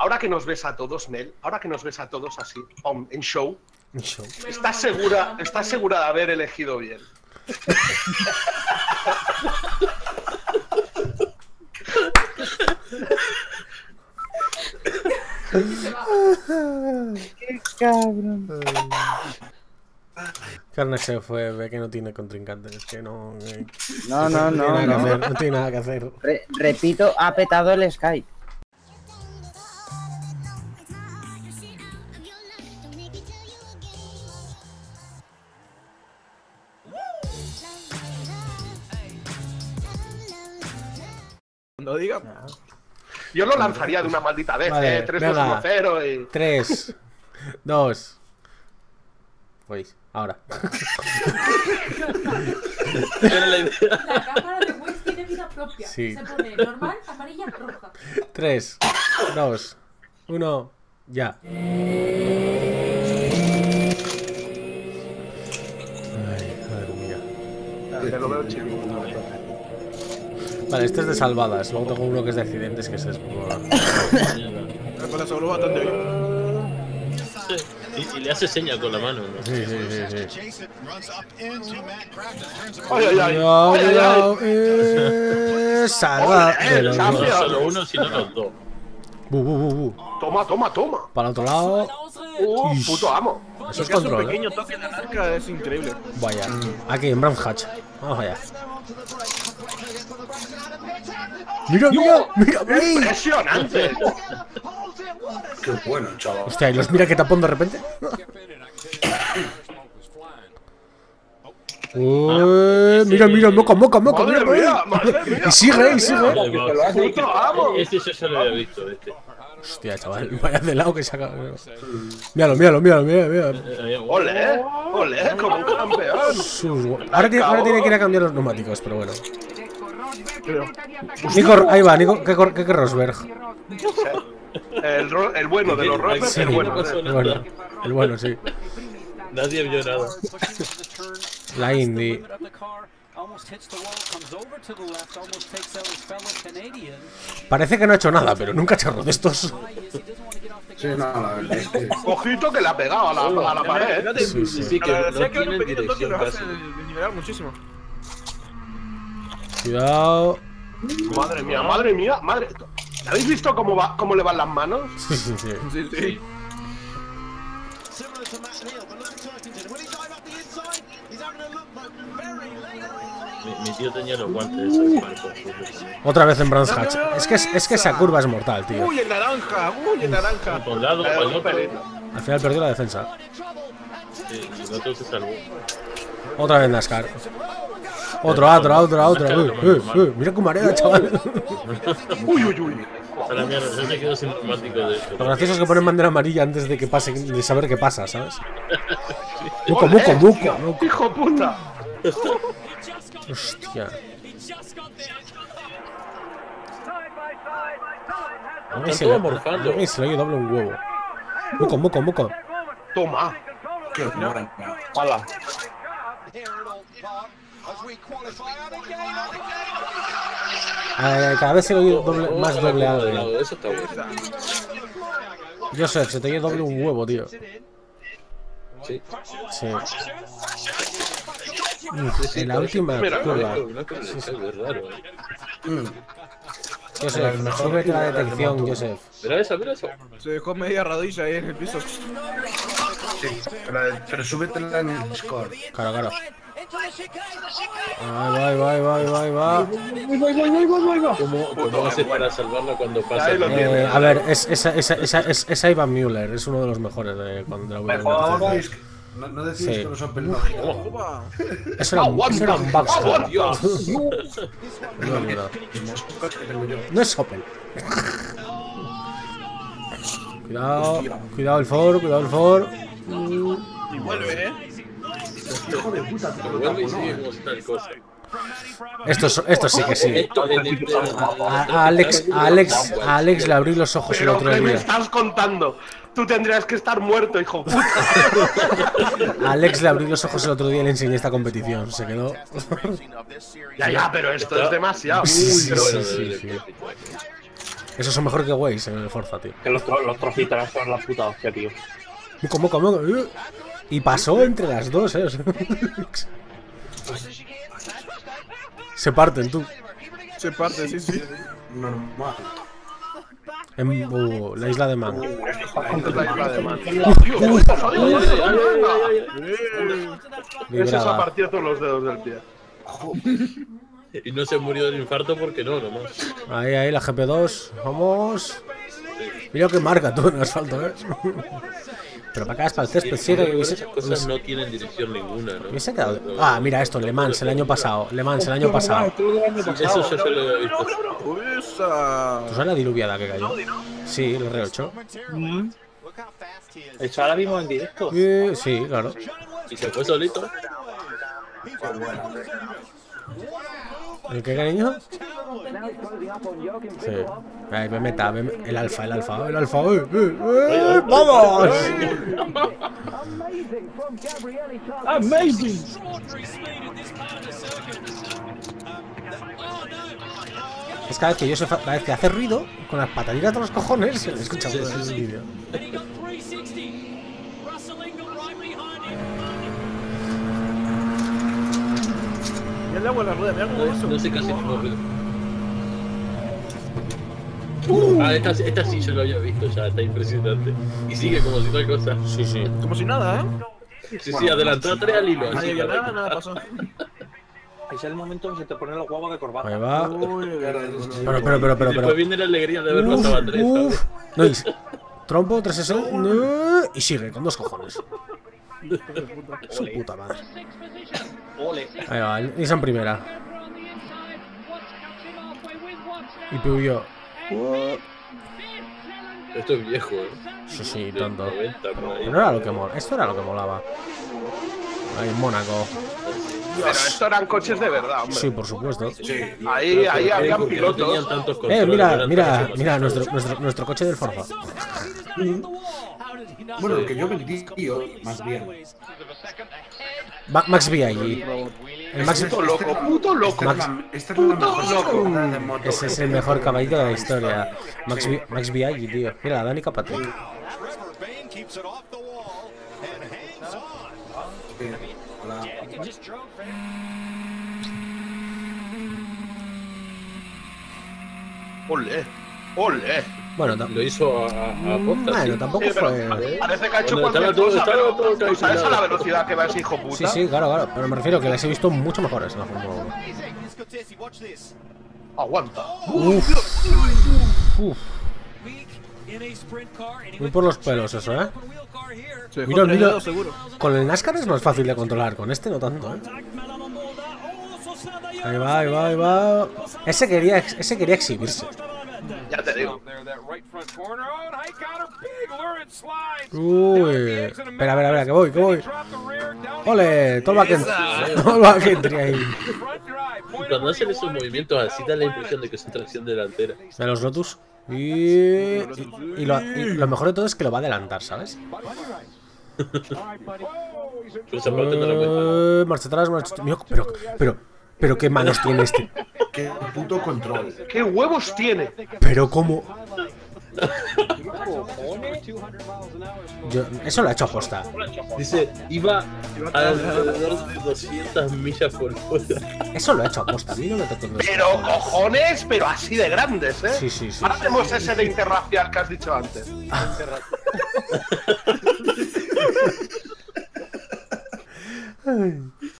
ahora que nos ves a todos, Nel, ahora que nos ves a todos así, en show, ¿estás segura de haber elegido bien? Qué cabrón. Carne se fue, ve que no tiene contrincante, es que no... No tiene nada que hacer. Repito, ha petado el Skype. No diga. Yo lo lanzaría de una maldita vez, Vale, 3-2-1-0 y... 3, 2... Pues, ahora. Era la idea. La cámara de Wes tiene vida propia. Sí. Se pone normal, amarilla, roja. 3, 2, 1, ya. Ay, madre mía. Ya lo veo chido. Vale, este es de salvadas. Luego tengo uno que es de accidentes, que es eso. Me parece solo bastante bien. Y le hace seña con la mano, ¿no? Sí. ¡Ay! Cuidado, salva. Ole, No solo uno, sino los dos. Toma. Para el otro lado. Puto amo. Eso es Que hace un control, pequeño toque en la arca es increíble. Vaya. Aquí, en Bram Hatch. Vamos allá. ¡Mira! ¡Impresionante! Qué bueno, chaval. Hostia, ¿y los mira que tapón de repente? Mira, moca. Madre mía. Y sigue. ¡Puto amo! Este yo ya lo había visto, este. Hostia, chaval, vaya de lado que saca. Míralo. ¡Ole! ¡Como un campeón! Ahora tiene que ir a cambiar los neumáticos, pero bueno. Nico, ahí va, Nico, ¿qué Rosberg? El bueno de los Rosberg, Sí, el bueno. el bueno, sí. Nadie vio nada. La Indy. Parece que no ha hecho nada, pero nunca ha hecho de estos. Sí, no, la verdad es que... Ojito que le ha pegado a la pared. Sí, que La no verdad es que un tienen pequeño toque dirección nos casi. hace nivelar muchísimo. Cuidado. Madre mía. ¿Habéis visto cómo le van las manos? Sí. Mi tío tenía los guantes esos marcos. Otra vez en Brands Hatch. Es que esa curva es mortal, tío. ¡Uy, el naranja! Por un lado, por el otro. Al final perdió la defensa. Sí, el otro se salvó. Otra vez NASCAR. Otra. Mira cómo marea, chaval. Uy. A la mierda, yo me quedo sin neumático de esto. Lo gracioso es que ponen bandera amarilla antes de que pase, de saber qué pasa, ¿sabes? Muco. ¡Hijo puta! Hostia. A mí se le oye doble un huevo. Muco. Toma. Qué bueno. ¡Hala! Cada vez se le oye más doble algo. Eso está bueno. Joseph, se te oye doble un huevo, tío. Sí. En la última curva. Es raro. Joseph, súbete la detección, Joseph. Mira eso. Se dejó media rodilla ahí en el piso. Sí, pero súbetela en el Discord. Claro. Ahí va. ¿Cómo haces para salvarla cuando pasa? Ahí lo tiene. A ver, es Ivan Müller, es uno de los mejores de cuando la Mejor, no decís Sí. que no son pelotazos. Opa. Eso era un Bugstar. Dios. No es Opel. Cuidado el Ford. Y vuelve, Hijo de puta, te lo Vuelve y tapo, sigue ¿no? como tal cosa. Esto sí que sí. Esto A Alex le abrí los ojos el ¿Pero otro qué me día. estás contando? Tú tendrías que estar muerto, hijo puta. A Alex le abrí los ojos el otro día y le enseñé esta competición. Se quedó. Ya, pero esto es demasiado. Sí. Esos son mejor que Waze en el Forza, tío. Que los trocitos son la puta hostia, tío. ¿Cómo? Y pasó entre las dos, o sea. Se parten, tú. Se parte, sí. Normal. En la isla de Man. Ese es a partir todos los dedos del pie. Y no se murió del infarto porque no, nomás. Ahí, la GP2. Vamos. Mira que marca tú en el asfalto, Pero para acá es para el césped, sigue. Esas cosas no tienen dirección ninguna, ¿no? Hubiese quedado. Ah, mira esto, Le Mans el año pasado. Eso yo se lo he visto. ¿Tú sabes la diluviada que cayó? Sí, el R8. Eso ahora vimos en directo. Sí, claro. Y se fue solito. ¿El qué, cariño? Sí. Ahí, meta, el alfa. ¡Vamos! Amazing. Es cada vez que hace ruido, con las pataditas de los cojones, se le escucha en el vídeo. Ya le hago la rueda, mira cómo eso. No sé casi ningún ruido. Esta sí yo lo había visto ya, está impresionante. Y sigue como si no hay cosa. Sí. Como si nada, Sí, adelantó 3 al hilo. Nadie vio nada, nada pasó. Es el momento en que se te ponen los huevos de corbata. Ahí va. Pero. Después viene la alegría de ver pasado a 3. No, trompo, 360. No, y sigue, con 2 cojones. Su puta madre. Ahí va, el Nissan primera. Y Peugeot. Esto es viejo, Sí, tonto. 90, por ahí. Pero no era lo que molaba. Esto era lo que molaba. Ahí en Mónaco. Pero esto eran coches de verdad, hombre. Sí, por supuesto. Ahí habían Porque no tenían pilotos. tantos controles. Mira, nuestro coche del Forza. Bueno, el que yo vendí, tío, más bien. Max Biaggi. El Max Puto loco. Esta es la mejor escopeta de moto. Ese es el mejor caballito de la historia. Max Biaggi, tío. Mira, la Danica Patrick. Ole. Bueno, Lo hizo a posta. bueno, tampoco fue. Parece que ha hecho Cuando cualquier estaba todo- cosa, estaba pero todo ¿tú sabes a la calculado. velocidad que va ese hijo puta? Sí, claro. Pero me refiero que las he visto mucho mejores en la Fórmula 1. Aguanta. Uf. Muy por los pelos eso, Se Mira, dejó 3 mira. dedos seguro. Con el NASCAR es más fácil de controlar, con este no tanto, Ahí va. Ese quería exhibirse. Ya te digo. Uy. Espera, que voy. Ole, toma que entre ahí. Cuando hacen esos movimientos así da la impresión de que es tracción delantera. De los Lotus. Y lo mejor de todo es que lo va a adelantar, ¿sabes? Pero esa parte no la cuento. Marcha atrás. Mira, pero qué manos tiene este. Qué puto control. ¿Qué huevos tiene? Pero cómo. Eso lo ha hecho aposta. Dice, iba alrededor de 200 millas por hora. Eso lo ha hecho aposta. A mí no me tocó. Pero cojones, pero así de grandes, Sí. Ahora hacemos ese de interracial que has dicho antes.